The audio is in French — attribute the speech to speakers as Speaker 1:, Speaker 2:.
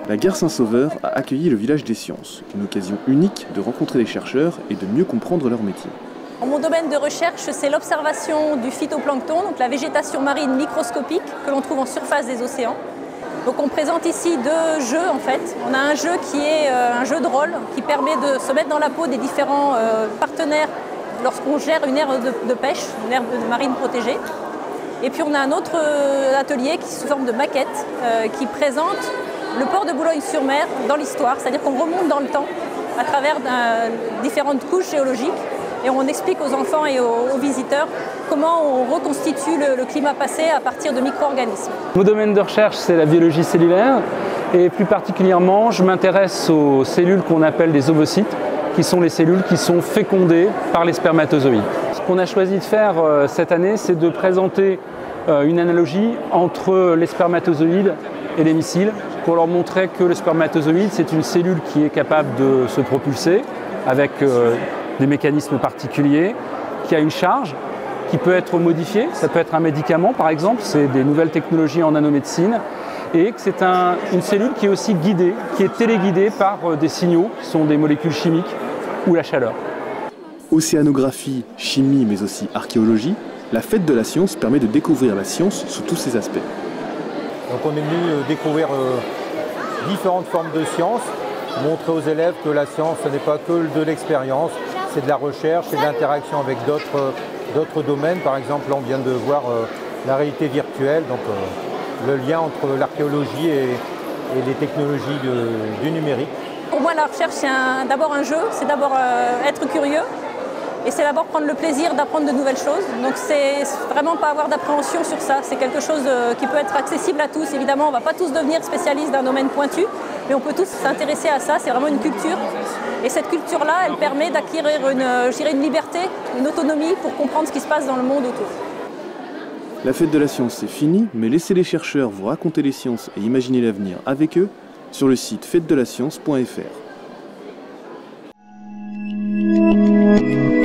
Speaker 1: La gare Saint-Sauveur a accueilli le village des sciences, une occasion unique de rencontrer les chercheurs et de mieux comprendre leur métier.
Speaker 2: Mon domaine de recherche, c'est l'observation du phytoplancton, donc la végétation marine microscopique que l'on trouve en surface des océans. Donc on présente ici deux jeux en fait. On a un jeu qui est un jeu de rôle qui permet de se mettre dans la peau des différents partenaires lorsqu'on gère une aire de pêche, une aire marine protégée. Et puis on a un autre atelier qui est sous forme de maquette qui présente le port de Boulogne-sur-Mer dans l'histoire, c'est-à-dire qu'on remonte dans le temps à travers différentes couches géologiques et on explique aux enfants et aux visiteurs comment on reconstitue le climat passé à partir de micro-organismes.
Speaker 3: Mon domaine de recherche, c'est la biologie cellulaire et plus particulièrement, je m'intéresse aux cellules qu'on appelle des ovocytes, qui sont les cellules qui sont fécondées par les spermatozoïdes. Ce qu'on a choisi de faire cette année, c'est de présenter une analogie entre les spermatozoïdes et les missiles, pour leur montrer que le spermatozoïde, c'est une cellule qui est capable de se propulser avec des mécanismes particuliers, qui a une charge, qui peut être modifiée, ça peut être un médicament par exemple, c'est des nouvelles technologies en nanomédecine, et que c'est une cellule qui est aussi guidée, qui est téléguidée par des signaux, qui sont des molécules chimiques ou la chaleur.
Speaker 1: Océanographie, chimie mais aussi archéologie, la fête de la science permet de découvrir la science sous tous ses aspects.
Speaker 4: Donc on est venu découvrir différentes formes de science, montrer aux élèves que la science ce n'est pas que de l'expérience, c'est de la recherche, c'est de l'interaction avec d'autres domaines. Par exemple, là, on vient de voir la réalité virtuelle, donc le lien entre l'archéologie et les technologies du numérique.
Speaker 2: Pour moi, la recherche, c'est d'abord un jeu, c'est d'abord être curieux. Et c'est d'abord prendre le plaisir d'apprendre de nouvelles choses. Donc c'est vraiment pas avoir d'appréhension sur ça. C'est quelque chose qui peut être accessible à tous. Évidemment, on ne va pas tous devenir spécialistes d'un domaine pointu, mais on peut tous s'intéresser à ça. C'est vraiment une culture. Et cette culture-là, elle permet d'acquérir une liberté, une autonomie pour comprendre ce qui se passe dans le monde autour.
Speaker 1: La fête de la science, c'est fini, mais laissez les chercheurs vous raconter les sciences et imaginer l'avenir avec eux sur le site fêtedelascience.fr.